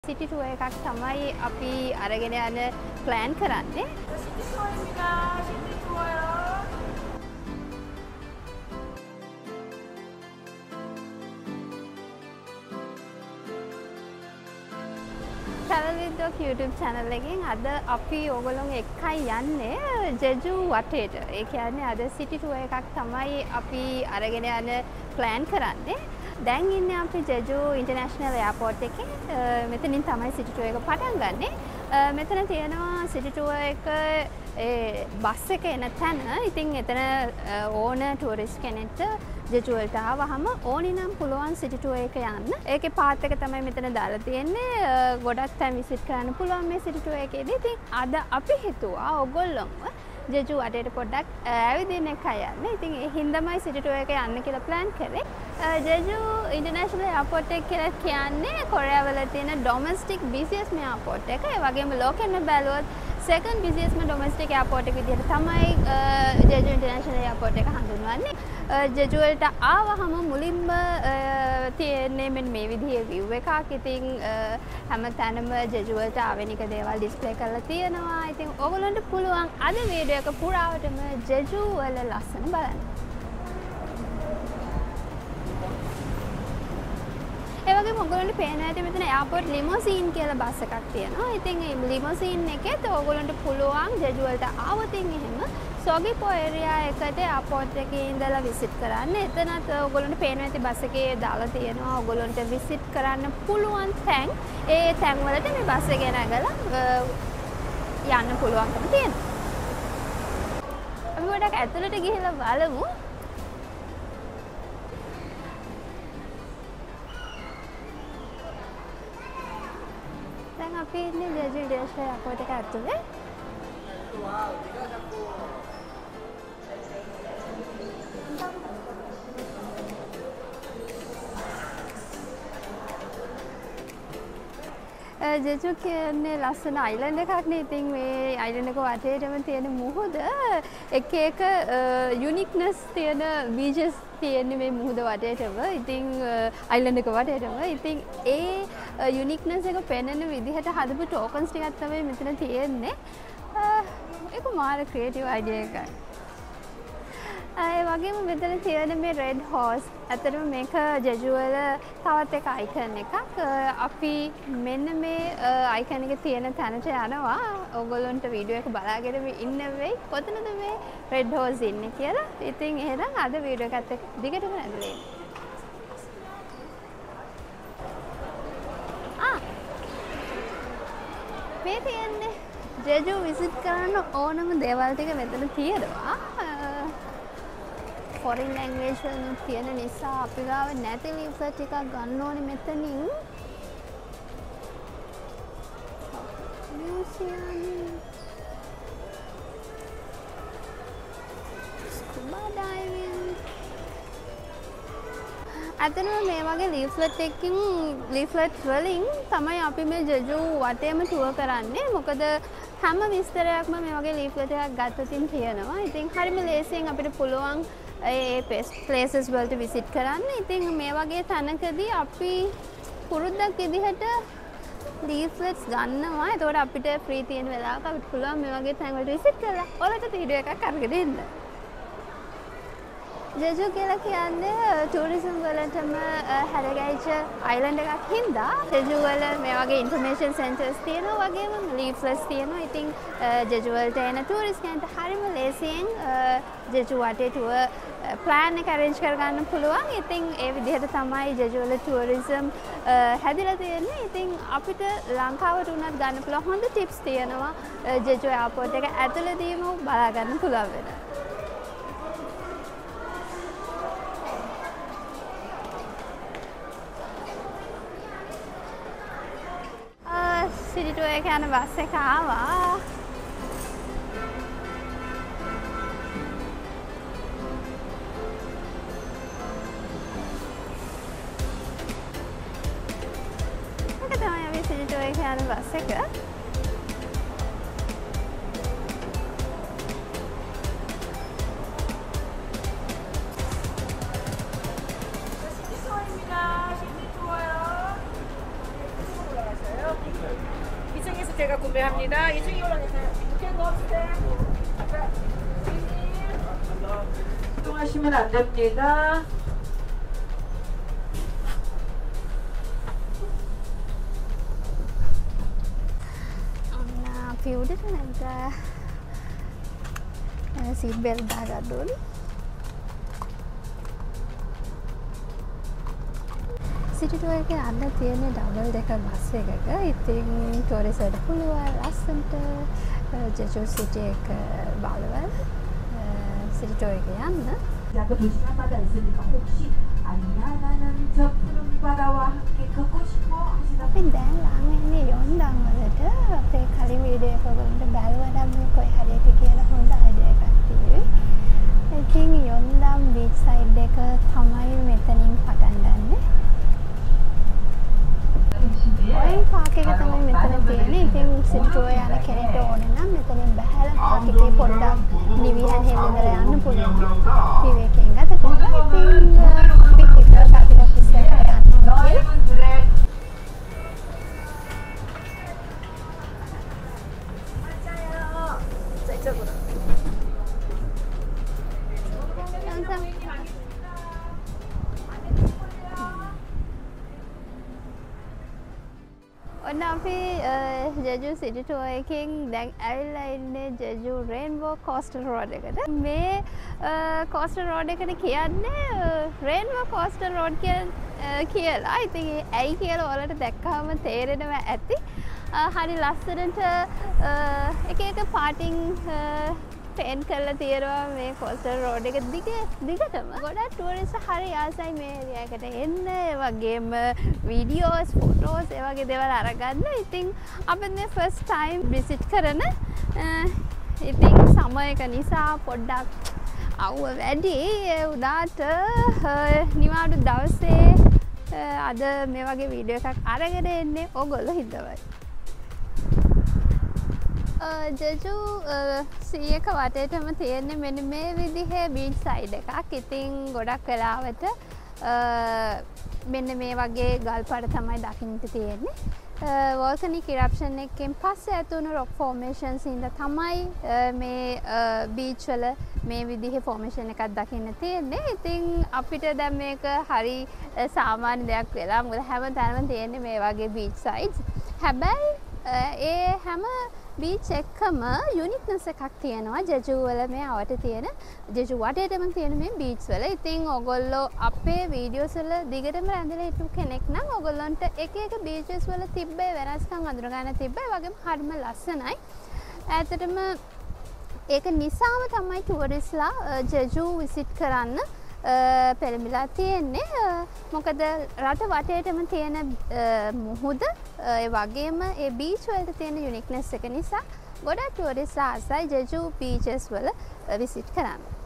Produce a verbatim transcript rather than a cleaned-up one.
සිටි ටුවර් එකක් තමයි අපි අරගෙන යන ප්ලෑන් කරන්නේ. සිටි ටුවර්입니다. City tour. Travel with Doc YouTube channel එකෙන් අද අපි ඕගොල්ලෝ එක්කයි යන්නේ ජෙජු වටේට. ඒ කියන්නේ අද සිටි ටුවර් එකක් තමයි අපි අරගෙන යන ප්ලෑන් කරන්නේ. දැන් ඉන්නේ අපි ජෙජු ඉන්ටර්නැෂනල් එයාපෝට් එකේ. මෙතනින් තමයි සිටි ටුවර් එක පටන් ගන්නෙ. මෙතන තියෙනවා සිටි ටුවර් එක ඒ බස් එක එන තැන. ඉතින් එතන ඕන ටුවරිස්ට් කෙනෙක්ට ජෙජු වලට ආවහම ඕනි නම් පුළුවන් සිටි ටුවර් එක යන්න. ඒකේ පාත් එක තමයි මෙතන දාලා තියෙන්නේ. ගොඩක් තැන් විසිට් කරන්න පුළුවන් මේ සිටි ටුවර් එකේදී. ඉතින් අද අපි හිතුවා ඔයගොල්ලොන්ව ජෙජු වටේට පොඩ්ඩක් ඇවිදින්න එකයි යන්න. ඉතින් ඒ හින්දාමයි සිටි ටුවර් එක යන්න කියලා ප්ලෑන් කරේ. ජෙජු ඉන්ටර්නැෂනල් එයාපෝට් එක කියලා කියන්නේ කොරියාව වල තියෙන ඩොමස්ටික් බිසියස්ට් එයාපෝට් එක. ඒ වගේම ලෝකෙන්න බැලුවොත් සෙකන්ඩ් බිසියස්ට් ඩොමස්ටික් එයාපෝට් එක විදිහට තමයි ජෙජු ඉන්ටර්නැෂනල් එයාපෝට් එක හඳුන්වන්නේ. ජෙජු වලට ආවහම මුලින්ම තියෙන්නේ මෙන්න මේ විදිහේ view එකක්. ඉතින් හැම තැනම ජෙජු වලට ආවෙනික දේවල් ඩිස්ප්ලේ කරලා තියෙනවා. ඉතින් ඕගොල්ලන්ට පුළුවන් අද වීඩියෝ එක පුරාවටම ජෙජු වල ලස්සන බලන්න. ඒ වගේම ඔයගොල්ලන්ට පේන ඇති මෙතන එයාපෝට් ලිමෝසීන් කියලා බස් එකක් තියෙනවා. ඉතින් මේ ලිමෝසීන් එකෙත් ඔයගොල්ලන්ට පුළුවන් ජෙජු වලට ආවොතින් එහෙම සොගිපෝ ඒරියා එකට එයාපෝට් එකේ ඉඳලා විසිට් කරන්න. එතනත් ඔයගොල්ලන්ට පේන ඇති බස් එකේ දාලා තියෙනවා ඔයගොල්ලන්ට විසිට් කරන්න පුළුවන් තැන්. ඒ තැන් වලට මේ බස් එකේ නැගලා යන්න පුළුවන්කම තියෙනවා. අපි ගොඩක් ඇතුළට ගිහිල්ලා බලමු. දැන් අපි ඉන්නේ ජෙජු ඉන්ටර්නැෂනල් එයාපෝට් එක ඇතුලේ. ජෙජු කියන්නේ ලස්සන අයිලන්ඩ් එකක් නේ. ඉතින් මේ අයිලන්ඩ් එක වටේටම තියෙන මුහුද එක එක යුනික්නස් තියෙන බීචස් තියෙන්නේ මේ මුහුද වටේටම. ඉතින් අයිලන්ඩ් එක වටේටම. ඉතින් ඒ යුනික්නස් එක පෙන්වන විදිහට හදපු ටෝකන්ස් ටිකක් තමයි මෙතන තියෙන්නේ. ඒක මාර ක්‍රියේටිව් අයිඩියා එකක්. ඒ වගේම මෙතන තියෙන මේ රෙඩ් හෝස් ඇත්තටම මේක ජෙජු වල තවත් එක අයිකන් එකක්. අපි මෙන්න මේ අයිකන් එක තියෙන තැනට යනවා. ඔයගොල්ලන්ට වීඩියෝ එක බලාගෙන ඉන්න වෙයි කොතනද මේ රෙඩ් හෝස් ඉන්නේ කියලා. ඉතින් එහෙනම් අද වීඩියෝ එකත් එක්ක දිගටම ඇදලා ඉන්න. ආ මේ තියෙන්නේ ජෙජු විසිට් කරන්න ඕනම දේවල් ටික මෙතන තියෙනවා. ෆොරින් ලැන්ග්වේජ් වලින් තියෙන නිසා අපි ගාව නැති ලීෆ්ලට් ටිකක් ගන්න ඕනේ මෙතනින්. Museum, scuba diving. අතන මේ වගේ ලීෆ්ලට් එකකින් ලීෆ්ලට් වලින් තමයි අපි මේ ජෙජු වටේම ටුවර් කරන්නේ. මොකද හැම විස්තරයක්ම මේ වගේ ලීෆ්ලට් එකක් ගත්තොතින් තියෙනවා. ඉතින් හරිම ලේසියෙන් අපිට පුළුවන් ඒ ප්ලේසස් වලට විසිට් කරන්න. ඉතින් මේ වගේ තැනකදී අපි පුරුද්දක් විදිහට ලීෆ්ලට්ස් ගන්නවා. එතකොට අපිට ෆ්‍රී තියෙන වෙලාවක අපිට පුළුවන් මේ වගේ තැන් වලට විසිට් කරලා ඔයාලට වීඩියෝ එකක් අරගෙන එන්න. ජෙජු කියලා කියන්නේ ටූරිසම් වලටම හැරගැයිච්ච අයිලන්ඩ් එකක් හින්දා ජෙජු වල මේ වගේ ඉන්ෆර්මේෂන් සෙන්ටර්ස් තියෙනවා. වගේම ලීෆ්ලට්ස් තියෙනවා. ඉතින් ජෙජු වලට එන ටූරිස්ට් කෙනෙක්ට හරිම ලේසියෙන් ජෙජු වටේ ටුවර් ප්ලෑන් එක අරේන්ජ් කරගන්න පුළුවන්. ඉතින් ඒ විදිහට තමයි ජෙජු වල ටූරිසම් හැදිලා තියෙන්නේ. ඉතින් අපිට ලංකාවට උනත් ගන්න පුළුවන් හොඳ ටිප්ස් තියෙනවා ජෙජු එයාපෝට් එක ඇතුළතදීම බලා ගන්න පුළුවන් වෙන. සිටි ටුවර් එක යන බස් එක ආවා. ඒක තමයි අපි සිටි ටුවර් එක යන බස් එක. 시티 투어입니다. 시티 투어요. 이쪽으로 올라가세요. 제가 구매합니다. 이쪽에 올라가세요. 이쪽에 넣어주세요. 이동하시면 안 됩니다. අපි උඩට නැග්ගා. සීට් බෙල්ට් දාගන්න ඕනේ. සිටි ටුවර් එකේ අන්න තියෙන ඩබල් ඩෙකර් බස් එකක. ඉතින් ටුවරිස්ට්ට පුළුවන් ලස්සනට ජෙජු සිටි එක බලවල සිටි ටුවර් එක යන්න. 야가 도시나마다 있으니까 혹시 아니야나는 저 푸른 바다와 함께 걷고 싶어 하시다. අපි දැන් ළඟ ඉන්නේ යොන්දන් වලට. අපේ කලින් වීඩියෝ එක ඔයගොල්ලන්ට බැලුවා නම් කොයි හරි එක කියලා හොඳ අයිඩියා එකක් තියෙයි. ඉතින් යොන්දන් බීච් සයිඩ් එක තමයි මෙතනින් පටන් ගන්නෙ. ඔය පාක් එක තමයි මෙතන තියෙන්නේ. ඉතින් සිටි ටුවර් යන කෙනෙක්ට ඕනේ නම් මෙතනින් බහැලා පාක් එකේ පොඩ්ඩක් නිවිහන් හෙල්ලෙන්දලා යන්න පුළුවන්. විවේකයෙන් ගත කරලා ඉතින් අපි හිතුවා අපිට ඉස්සරහට යන්න කියලා. ඔන්න අපි ජෙජු සිටි ටුවර් එකෙන් දැන් ඇවිල්ලා ඉන්නේ ජෙජු රේන්බෝ කෝස්ටල් රෝඩ් එකට. මේ කෝස්ටල් රෝඩ් එකට කියන්නේ රේන්බෝ කෝස්ටල් රෝඩ් කියලා. ඉතින් ඇයි කියලා ඔයාලට දැක්කම තේරෙනවා ඇති. හරි ලස්සනට එක එක පාටින් පේන්ට් කරලා තියෙනවා මේ කෝස්ටල් රෝඩ් එක දිග දිගටම. ගොඩක් ටූරිස්ට් හරි ආසයි මේ ඒරියා එකට එන්න. ඒ වගේම වීඩියෝස්, ෆොටෝස් ඒ වගේ දේවල් අරගන්න. ඉතින් අපි මේ ෆස්ට් ටයිම් විසිට් කරන. ඉතින් සමය එක නිසා පොඩ්ඩක් අවුව වැඩි. ඒ උදාට නිවාඩු දවසේ අද මේ වගේ වීඩියෝ එකක් අරගෙන එන්නේ ඕගොල්ලෝ හිතවයි. ජෙජු සී එක වටේටම තියෙන්නේ මෙන්න මේ විදිහේ බීච් සයිඩ් එකක්. ඉතින් ගොඩක් වෙලාවට මෙන්න මේ වගේ ගල් පාර තමයි දකින්නට තියෙන්නේ. වෝල්කනික් ඉරප්ෂන් එකෙන් පස්සේ ඇතිවුණු රොක් ෆෝමේෂන්ස් හින්දා තමයි මේ බීච් වල මේ විදිහේ ෆෝමේෂන් එකක් දකින්න තියෙන්නේ. ඉතින් අපිට දැන් මේක හරි සාමාන්‍ය දෙයක් වෙලා. මොකද හැම තැනම තියෙන්නේ මේ වගේ බීච් සයිඩ්ස්. හැබැයි ඒ හැම බීච් එකම යුනික්නස් එකක් තියෙනවා. ජෙජු වල මේ අවට තියෙන ජෙජු වටේටම තියෙන මේ බීච් වල. ඉතින් ඔයගොල්ලෝ අපේ වීඩියෝස් වල දිගටම රැඳිලා හිටපු කෙනෙක් නම් ඔයගොල්ලන්ට එක එක බීචස් වල තිබ්බේ වෙනස්කම් අඳුර ගන්න තිබ්බේ. ඒ වගේම හරිම ලස්සනයි. ඇත්තටම ඒක නිසාම තමයි ටූරිස්ට්ලා ජෙජු විසිට් කරන්න පෙළඹිලා තියෙන්නේ. මොකද රට වටේටම තියෙන මුහුද ඒ වගේම ඒ බීච් වලට තියෙන යුනික්නස් එක නිසා ගොඩක් ටූරිස්ට්ලා ආසයි ජෙජු බීචස් වල විසිට් කරන්න.